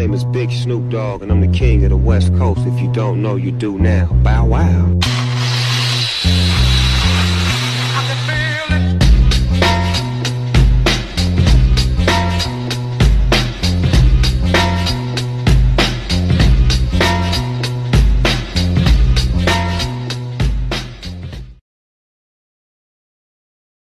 name is Big Snoop Dogg, and I'm the king of the West Coast. If you don't know, you do now. Bow wow.